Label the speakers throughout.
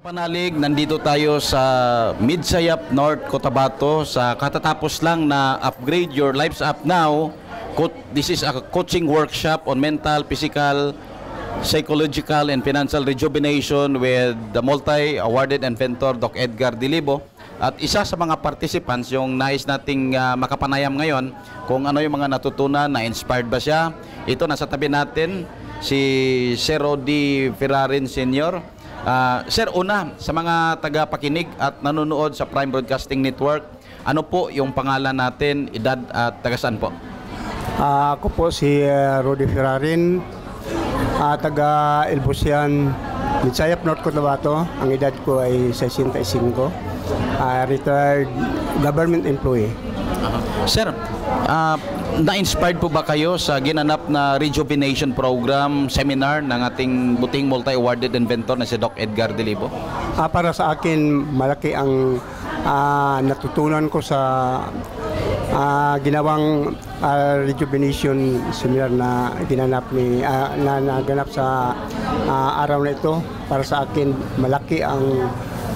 Speaker 1: Kapanalig, nandito tayo sa Midsayap North, Cotabato sa katatapos lang na Upgrade Your Lives Up Now. This is a coaching workshop on mental, physical, psychological, and financial rejuvenation with the multi-awarded inventor Doc Edgar Dilibo. At isa sa mga participants yung nais nating makapanayam ngayon kung ano yung mga natutunan, na-inspired ba siya. Ito, nasa tabi natin si Sir Rody Ferrarin Sr. Sir, una, sa mga tagapakinig at nanonood sa Prime Broadcasting Network, ano po yung pangalan natin, edad at taga-saan po?
Speaker 2: Ako po si Rody Ferrarin, taga Elbusian, Midsayap North Cotabato. Ang edad ko ay 65, retired government employee.
Speaker 1: Sir, na-inspired po ba kayo sa ginanap na rejuvenation program, seminar ng ating buting multi-awarded inventor na si Doc Edgar Dilibo?
Speaker 2: Para sa akin, malaki ang natutunan ko sa ginawang rejuvenation seminar na ginanap na naganap sa araw na ito. Para sa akin, malaki ang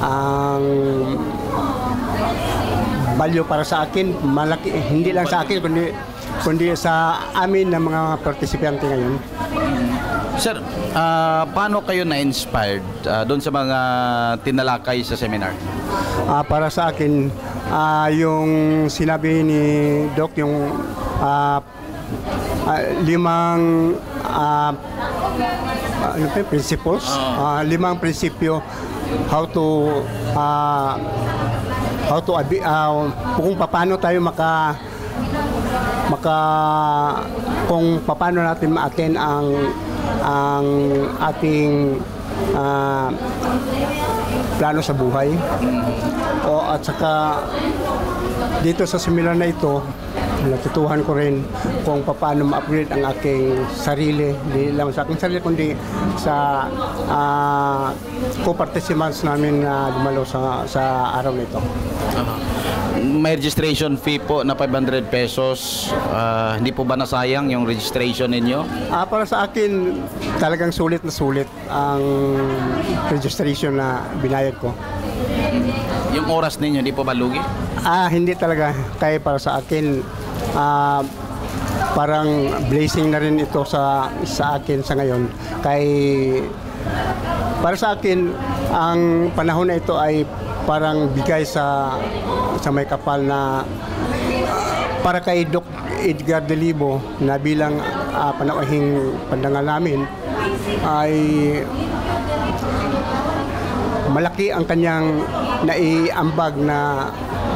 Speaker 2: value para sa akin, malaki, hindi lang sa akin kundi sa amin na mga partisipante ngayon.
Speaker 1: Sir, paano kayo na-inspired doon sa mga tinalakay sa seminar?
Speaker 2: Para sa akin, yung sinabi ni Doc, yung limang principles, limang prinsipyo kung paano tayo kung paano natin ma-attain ang ating plano sa buhay. At saka dito sa seminar na ito, natutuhan ko rin kung paano ma-upgrade ang aking sarili, hindi lang sa aking sarili kundi sa co-participants namin na dumalo sa araw nito.
Speaker 1: May registration fee po na 500 pesos. Hindi po ba nasayang yung registration ninyo?
Speaker 2: Para sa akin, talagang sulit na sulit ang registration na binayad ko.
Speaker 1: Yung oras ninyo, hindi po ba lugi?
Speaker 2: Hindi talaga. Kaya para sa akin, parang blessing na rin ito sa akin sa ngayon. Para sa akin, ang panahon na ito ay parang bigay sa may kapal na para kay Doc Edgar Dilibo na bilang panauhing pandangal namin ay malaki ang kanyang naiambag na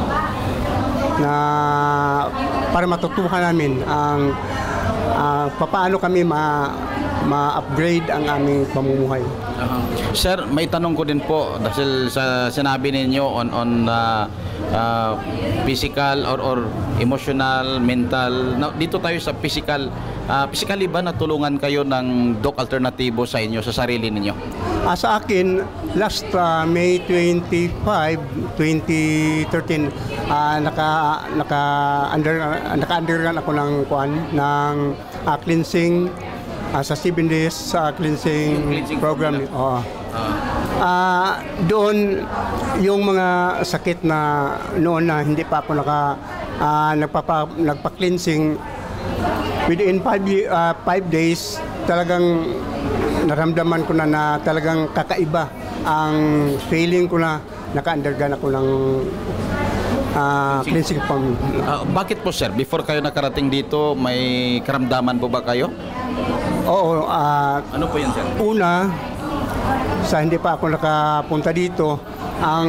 Speaker 2: para matutuhan namin ang paano kami ma-upgrade ang aming pamumuhay.
Speaker 1: Sir, may tanong ko din po dahil sa sinabi ninyo on physical or emotional, mental. Dito tayo sa physical. Physically ba natulungan kayo ng Doc Alternatibo sa inyo, sa sarili ninyo?
Speaker 2: Sa akin, last May 25, 2013, naka-undergone ako ng cleansing sa 7 days cleansing program. Doon yung mga sakit na noon na hindi pa ako nagpa-cleansing, within 5 days talagang naramdaman ko na talagang kakaiba ang feeling ko na naka-undergone ako ng cleansing form.
Speaker 1: Bakit po, sir? Before kayo nakarating dito, may karamdaman po ba kayo?
Speaker 2: Oo.
Speaker 1: Ano po yan, sir?
Speaker 2: Una, sa hindi pa ako nakapunta dito, ang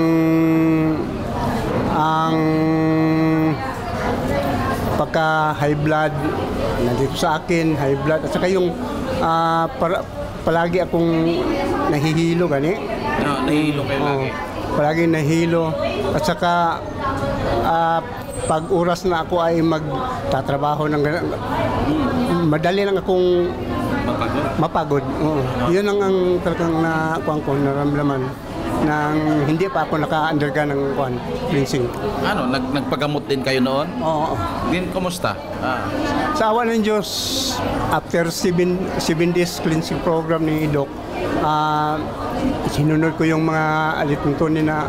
Speaker 2: pagka-high blood nandito sa akin, high blood, at saka yung palagi akong nahihilo gani.
Speaker 1: Nahihilo kayo lagi?
Speaker 2: Palagi nahihilo, at saka pag oras na ako ay magtatrabaho madali lang akong mapagod. Yun ang talagang nakuha ko, naramdaman nang hindi pa ako naka-undergone ng cleansing.
Speaker 1: Nagpagamot din kayo noon?
Speaker 2: Oo.
Speaker 1: Din, kumusta?
Speaker 2: Sa awa ng Diyos, after 7 days cleansing program ni Doc, sinunod ko yung mga alituntunin na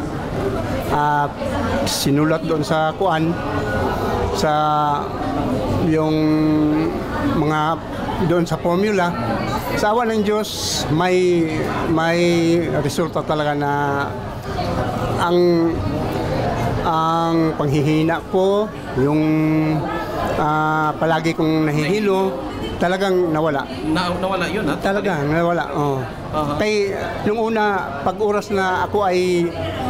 Speaker 2: sinulat doon sa kuan, sa yung mga doon sa formula. Sa awa ng Diyos, may resulta talaga na ang panghihina ko, yung palagi kong nahihilo, talagang nawala.
Speaker 1: Nawala yun, ha?
Speaker 2: Talaga, nawala. Oh. Kay nung una, pag oras na ako ay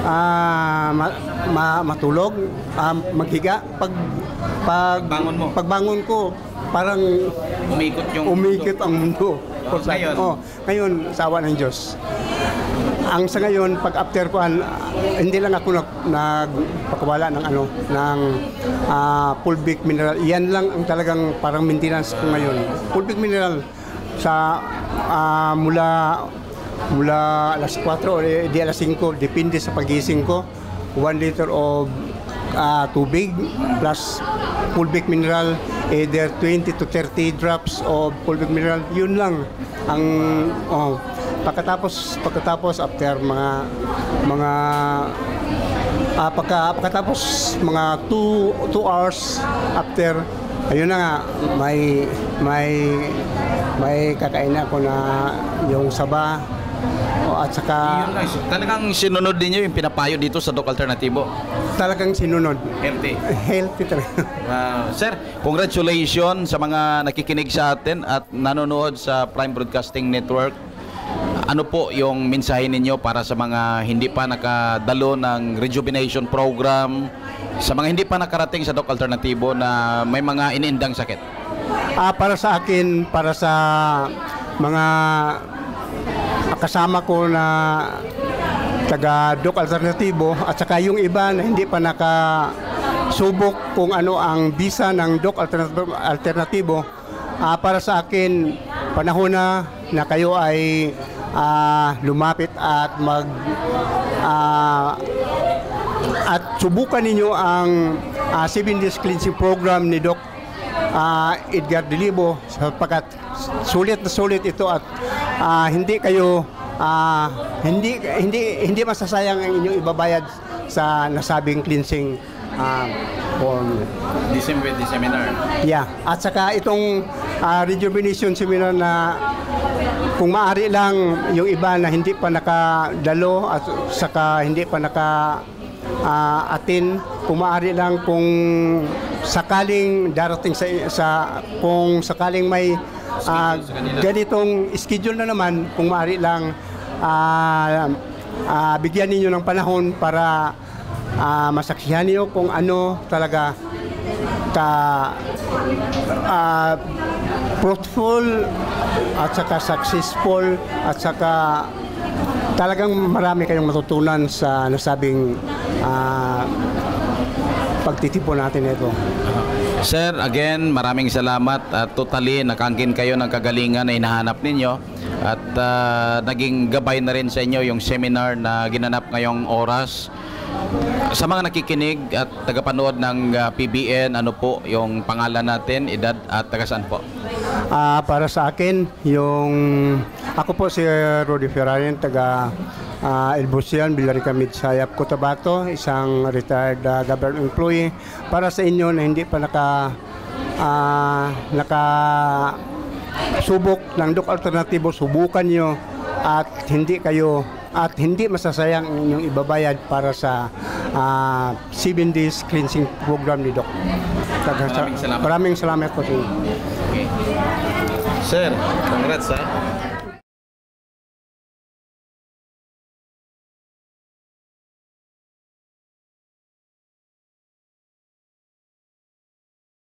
Speaker 2: matulog, maghiga, pagbangon ko, parang umikot ang mundo. Ngayon, sa awa ng Diyos. Ang sa ngayon, pag after ko, hindi lang ako nagpakawala ng fulvic mineral. Yan lang ang talagang parang maintenance ko ngayon. Fulvic mineral sa mula alas 4 o di alas 5, depende sa pagising ko. 1 liter of tubig plus fulvic mineral, either 20 to 30 drops of fulvic mineral. Yun lang ang pagkatapos after pagkatapos mga 2 hours after, ayun na nga, may kakain ako na yung saba, at saka
Speaker 1: talagang sinunod din niyo yung pinapayo dito sa Doc Alternatibo.
Speaker 2: Talagang sinunod.
Speaker 1: Healthy
Speaker 2: talaga.
Speaker 1: Sir, congratulations sa mga nakikinig sa atin at nanonood sa Prime Broadcasting Network. Ano po yung mensahe ninyo para sa mga hindi pa nakadalo ng rejuvenation program, sa mga hindi pa nakarating sa Doc Alternatibo na may mga iniindang sakit?
Speaker 2: Para sa akin, para sa mga kasama ko na taga Doc Alternatibo at saka yung iba na hindi pa nakasubok kung ano ang bisa ng Doc Alternatibo, para sa akin, panahon na kayo ay lumapit at at subukan ninyo ang 7 days cleansing program ni Doc Edgar Delibo, sapagkat sulit na sulit ito at hindi kayo hindi masasayang ang inyong ibabayad sa nasabing cleansing form.
Speaker 1: December seminar.
Speaker 2: Yeah, at saka itong rejuvenation seminar na kung maaari lang yung iba na hindi pa nakadalo at saka hindi pa atin, kung maaari lang, kung sakaling darating kung sakaling may ganitong schedule na naman, kung maaari lang bigyan ninyo ng panahon para masaksihan niyo kung ano talaga fruitful at saka successful at saka talagang marami kayong matutunan sa nasabing pagtitipon natin ito.
Speaker 1: Sir, again, maraming salamat at totally nakangkin kayo ng kagalingan na hinahanap ninyo at naging gabay na rin sa inyo yung seminar na ginanap ngayong oras. Sa mga nakikinig at tagapanood ng PBN, ano po yung pangalan natin, edad at taga saan po?
Speaker 2: Para sa akin, ako po si Rudy Ferrarin, taga Elbusian, Villarica Midsayap, Cotabato, isang retired government employee. Para sa inyo na hindi pa nakasubok ng Doc Alternatibo, subukan nyo at hindi masasayang ang inyong ibabayad para sa 7 days cleansing program ni Doc.
Speaker 1: Maraming salamat.
Speaker 2: Maraming salamat po sa inyo.
Speaker 1: Okay. Sir, congrats ha.